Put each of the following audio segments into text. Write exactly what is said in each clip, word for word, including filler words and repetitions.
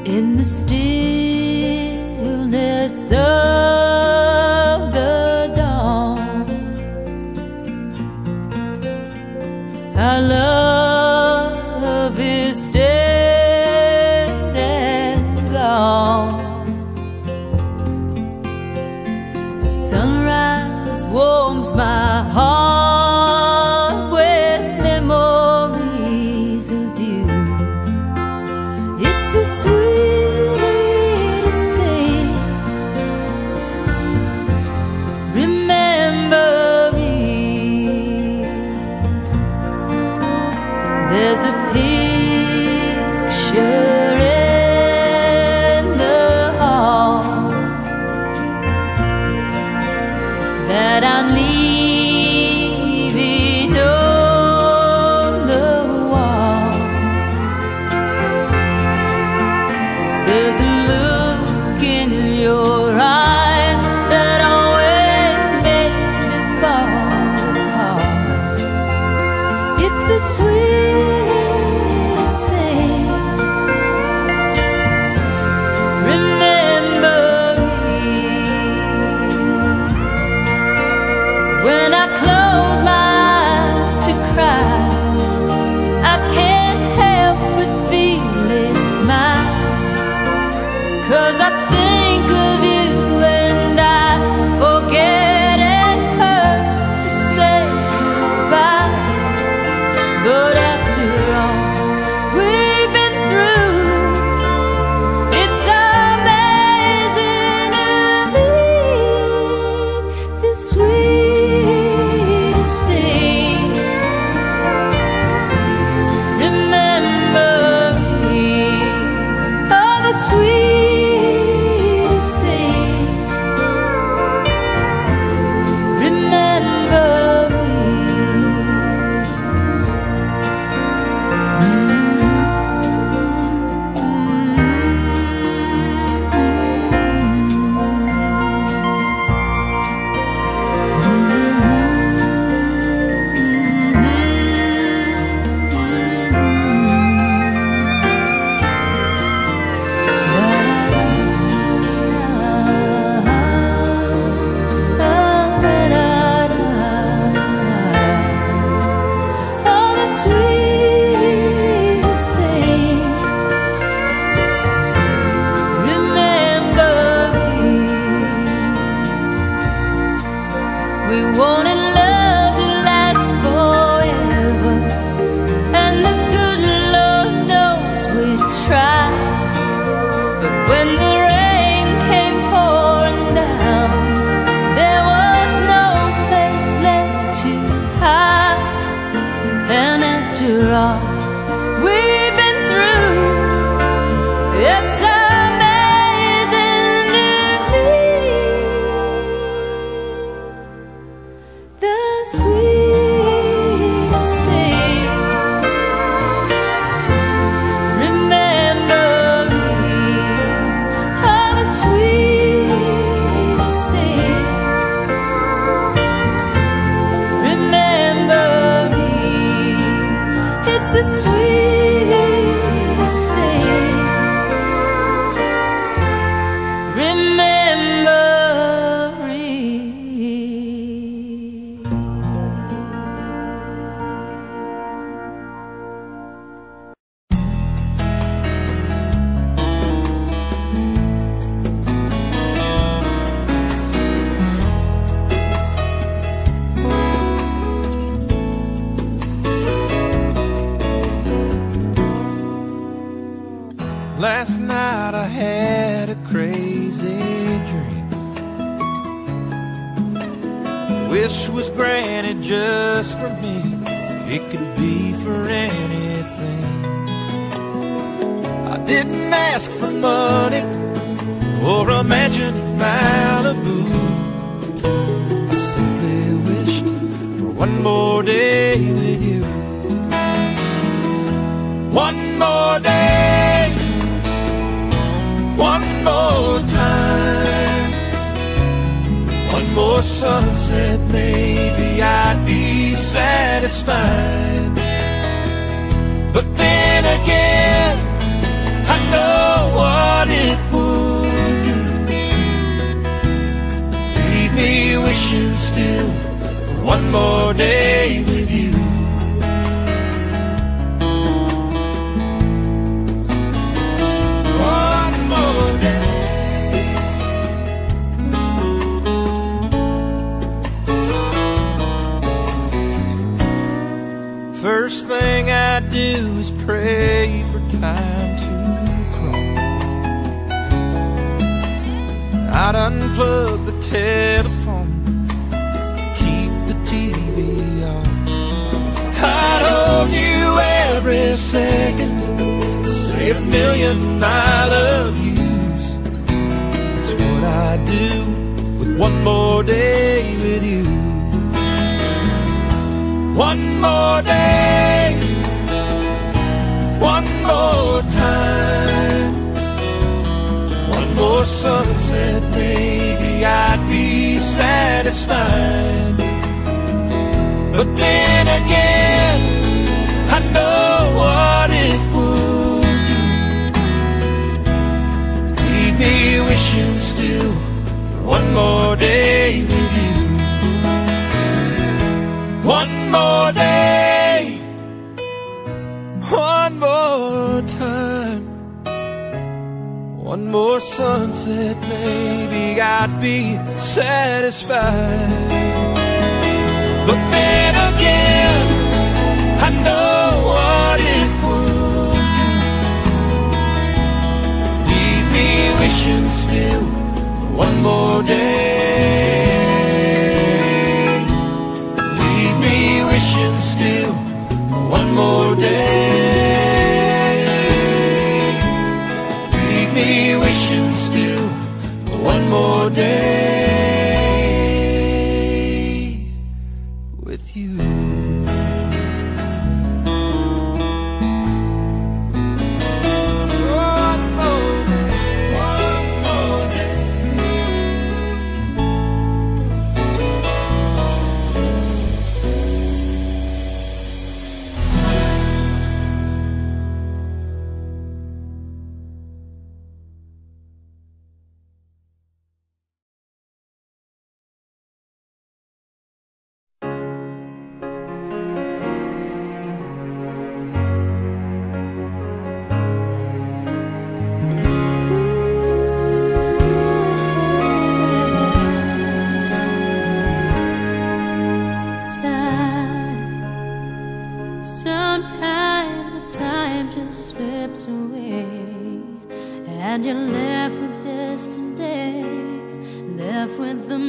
in the stillness of the dawn. Our love is dead and gone. The sunrise warms my heart with memories of you. It's the sweetest thing, remembering. There's a picture in the hall that I'm leaving on the wall. 'Cause there's a look in your eyes that always made me fall apart. It's the sweetest thing, remembering. When I close my eyes to cry, I can't help but feel a smile. 'Cause I think of you and I forget it hurts to say goodbye. But after all we've been through, it's amazing to me. The sweetest things, remembering. Oh, the sweetest thing, we wanted love to last forever, and the good Lord knows we tried. But when the rain came pouring down, there was no place left to hide. And after all we've been through, it's amazing to me. The sweetest things, remembering. Oh, the sweetest thing, remembering. It's the sweetest thing, remembering. Last night I had a crazy dream. Wish was granted just for me. It could be for anything. I didn't ask for money or a mansion in Malibu. I simply wished for one more day with you. One more day, one more time, one more sunset, maybe I'd be satisfied. But then again, I know what wishing still for one more day with you. One more day. First thing I do is pray for time to crawl. I'd unplug the telephone, keep the T V off. I'd hold you every second, say a million I love yous. That's what I do with one more day with you. One more day, one more time, one more sunset, maybe I'd be satisfied. But then again, I know what it would do. Leave me wishing still for one more day with you. One more day, one more time, one more sunset, maybe I'd be satisfied. But then again, I know what it would do. Leave me wishing still for one more day. Wishing still for one more day. Leave me wishing still for one more day with you. And you're left with this today, left with the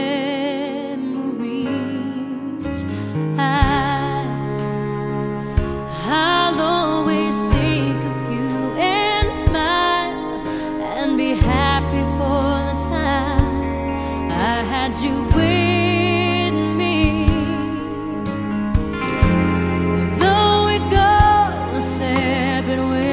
memories. I, I'll always think of you and smile and be happy for the time I had you with me. Though we go separate ways,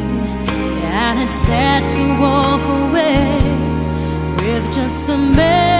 sad to walk away with just the memory.